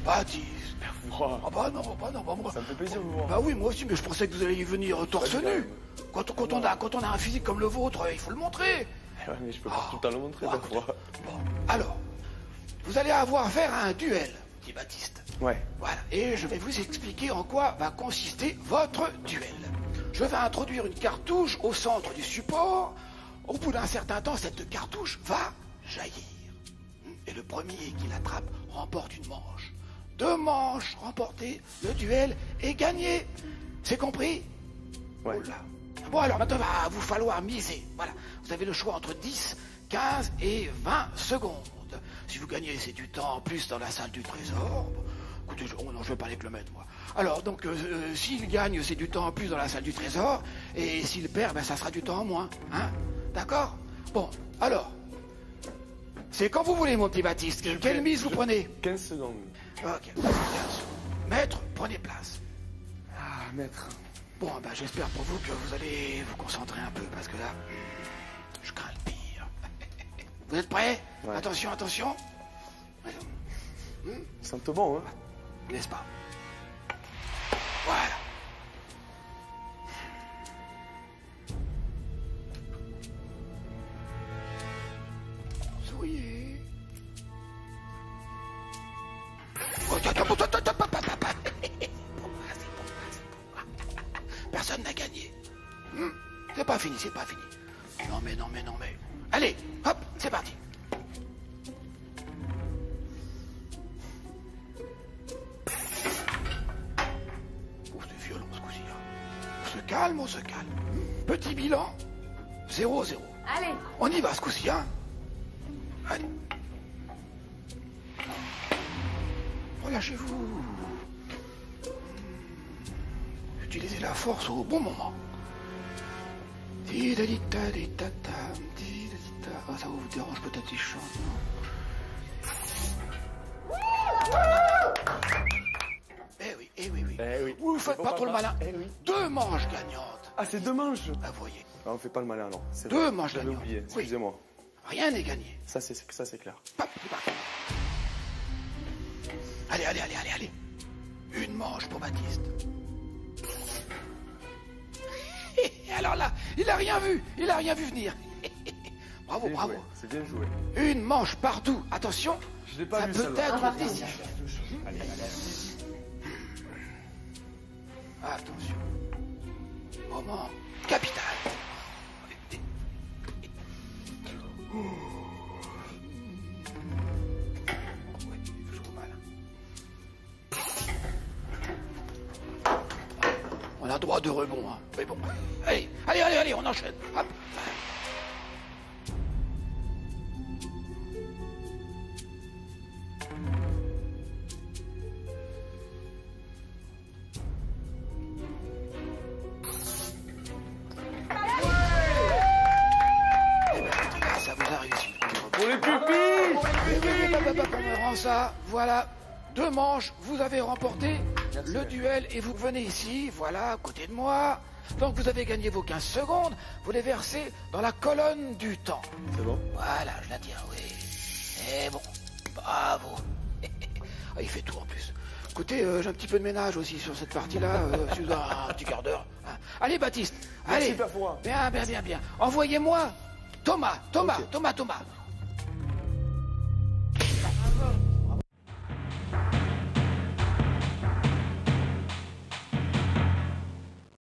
Baptiste. Moi. Ah bah non, moi. Ça me fait plaisir de vous voir. Bah oui, moi aussi, mais je pensais que vous alliez venir torse nu. Quand on a un physique comme le vôtre, il faut le montrer. Ouais, mais je peux pas tout le temps le montrer, des fois. Bon, alors, vous allez avoir affaire à un duel, dit Baptiste. Ouais. Voilà, et je vais vous expliquer en quoi va consister votre duel. Je vais introduire une cartouche au centre du support. Au bout d'un certain temps, cette cartouche va jaillir. Et le premier qui l'attrape remporte une manche. 2 manches remportées, le duel est gagné. C'est compris? Ouais. Oh là. Bon, alors maintenant, il va vous falloir miser. Voilà, vous avez le choix entre 10, 15 et 20 secondes. Si vous gagnez, c'est du temps en plus dans la salle du trésor. Bon, écoutez, non, je vais pas les le mettre, moi. Alors, donc, s'il gagne, c'est du temps en plus dans la salle du trésor. Et s'il perd, ben, ça sera du temps en moins. Hein? D'accord? Bon, alors, c'est quand vous voulez, mon petit Baptiste. Quelle mise vous prenez? 15 secondes. Ok, 15 secondes. Maître, prenez place. Ah, maître. Bon, ben, j'espère pour vous que vous allez vous concentrer un peu, parce que là, je crains le pire. Vous êtes prêts? Ouais. Attention, attention. Ça sent bon, hein? N'est-ce pas? Voilà. Souriez. Oh, personne n'a gagné. C'est pas fini, c'est pas fini. Non mais. Allez, hop, c'est parti. Oh, c'est violent ce coup-ci. On se calme. Petit bilan, 0-0. Allez. On y va ce coup-ci, hein. Allez. Relâchez-vous. Utilisez la force au bon moment. Ah, ça vous dérange peut-être les chants, non? Eh oui. Vous faites pas trop le malin. 2 manches gagnantes. Ah, c'est 2 manches? Ah, vous voyez. Ah, on fait pas le malin, alors. 2 manches J'avais gagnantes. oublié, excusez-moi. Oui. Rien n'est gagné. Ça, c'est clair. Hop, c'est parti. Allez. Une manche pour Baptiste. Et alors là, il a rien vu venir. Bravo. Joué. C'est bien joué. Une manche partout. Attention, Je l'ai pas ça vu, peut celle-là. être décisif. Allez. Attention. Moment capital. On a droit de rebond, hein. Mais bon. Allez, on enchaîne. Hop. Ça vous a réussi. Pour les pupilles! On me rend ça. Voilà. 2 manches, vous avez remporté le duel et vous venez ici, voilà, à côté de moi. Donc vous avez gagné vos 15 secondes, vous les versez dans la colonne du temps. C'est bon? Voilà, je la tiens, oui. Et bon, bravo. Ah, il fait tout en plus. Écoutez, j'ai un petit peu de ménage aussi sur cette partie-là, sur un petit quart d'heure. Hein. Allez, Baptiste, allez. Merci, Père Fouras. Bien. Envoyez-moi Thomas. Ok. Thomas.